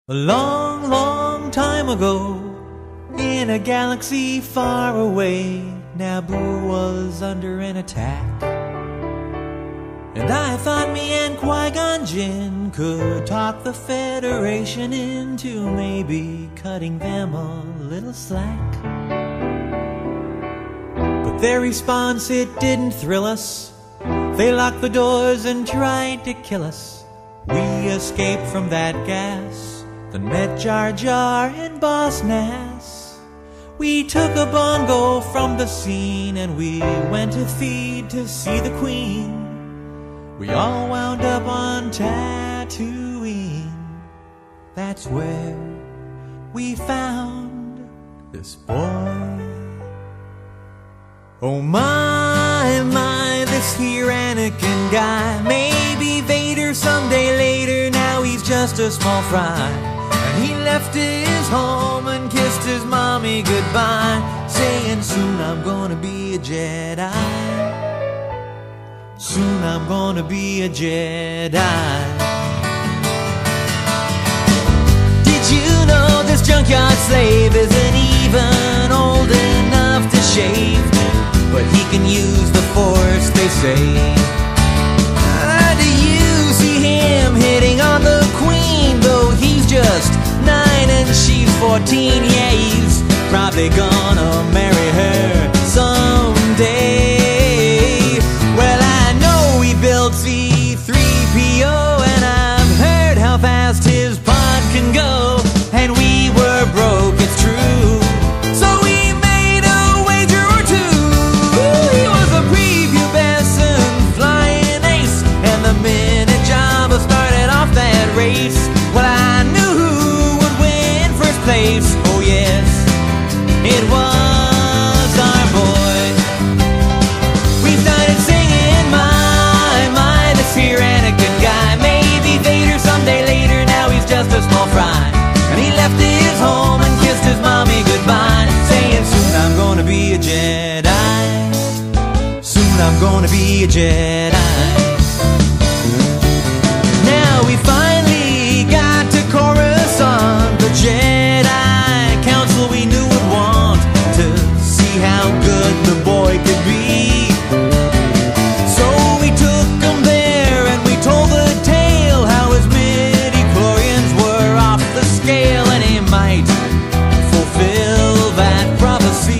A long, long time ago, in a galaxy far away, Naboo was under an attack. And I thought me and Qui-Gon Jinn could talk the Federation into maybe cutting them a little slack. But their response, it didn't thrill us. They locked the doors and tried to kill us. We escaped from that gas, then met Jar Jar and Boss Nass. We took a bongo from the scene and we went to feed to see the Queen. We all wound up on Tatooine. That's where we found this boy. Oh my, this here Anakin guy. Maybe Vader someday later, now he's just a small fry. And he left his home and kissed his mommy goodbye, saying soon I'm gonna be a Jedi. Soon I'm gonna be a Jedi. Did you know this junkyard slave isn't even old enough to shave? But he can use the Force, they say. Do you see him hitting on the Queen? Though he's just 9 and she's 14. Yeah, he's probably gonna marry her someday. Well, I know he built C-3PO, and I've heard how fast his pod can go. And we were broke, it's true, so we made a wager or two. He was a prepubescent flying ace, and the minute Jabba started off that race, well, I knew who would win first place. Oh yes, it was our boy. We started singing, my, this here Anakin guy. Maybe Vader someday later, now he's just a small fry. And he left his home and kissed his mommy goodbye, saying soon I'm gonna be a Jedi. Soon I'm gonna be a Jedi. Now we finally got to Coruscant. The Jedi Council we knew would want to see how good the boy could be. So we took him there and we told the tale, how his midi-chlorians were off the scale, and he might fulfill that prophecy.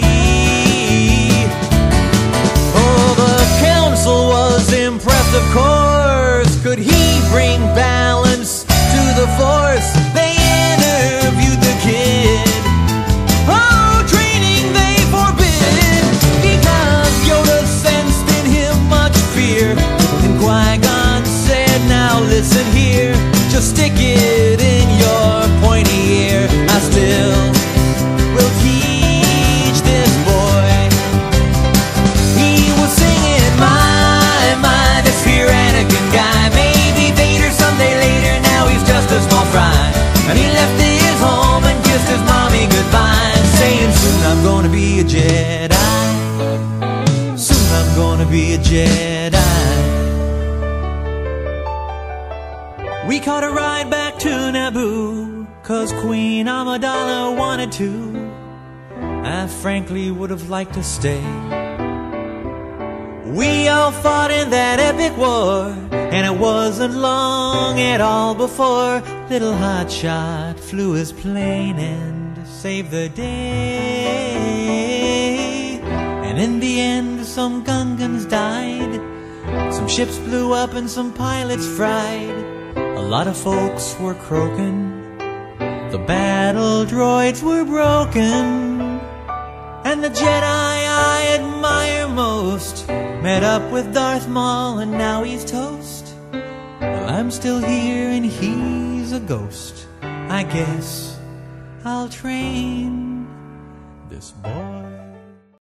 Oh, the council was impressed, of course. Could he bring balance to the Force? They interviewed the kid. Oh, training they forbid, because Yoda sensed in him much fear. And Qui-Gon said, now listen here, just stick it in your pointy ear. I still will teach this boy. He was singing, my, this here Anakin guy. Maybe Vader someday later, now he's just a small fry. And he left his home and kissed his mommy goodbye, saying soon I'm gonna be a Jedi. Soon I'm gonna be a Jedi. We caught a ride back to Naboo, 'cause Queen Amidala wanted to. I frankly would have liked to stay. We all fought in that epic war, and it wasn't long at all before little Hotshot flew his plane and saved the day. And in the end, some Gungans died, some ships blew up and some pilots fried. A lot of folks were croaking, the battle droids were broken, and the Jedi I admire most met up with Darth Maul, and now he's toast. Well, I'm still here and he's a ghost. I guess I'll train this boy.